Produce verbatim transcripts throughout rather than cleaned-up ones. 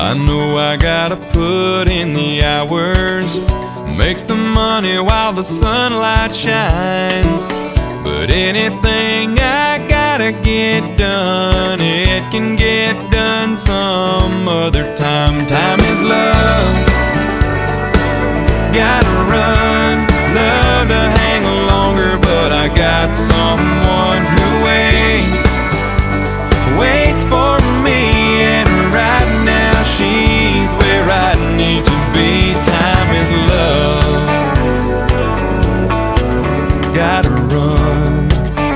I know I gotta put in the hours, make the money while the sunlight shines. But anything I gotta get done, it can get done some other time. Time is love, gotta run. Love to hang longer, but I got someone who waits, waits for me. And right now she's where I need to be. Time is love, gotta run.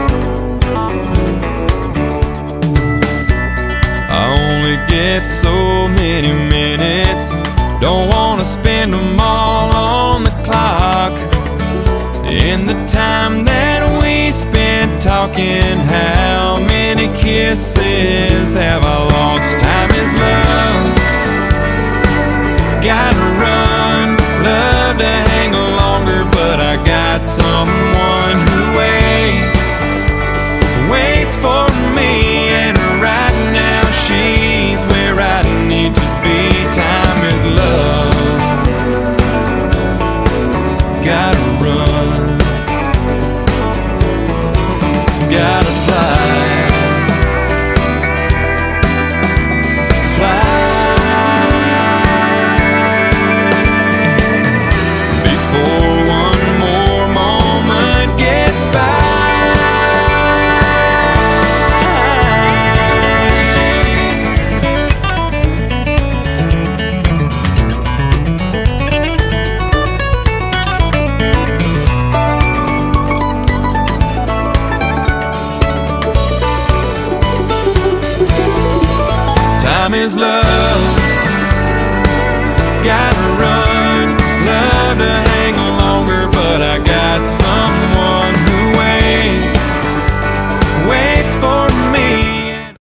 I only get so many minutes, don't wanna spend them all on the clock. In the time that we spent talking, how many kisses have I lost? Time is love, gotta run. Love to hang longer, but I got someone who waits, waits for me. And right now she's where I need to be. Time is love, gotta run, gotta fly, fly before one more moment gets by. Time is love, gotta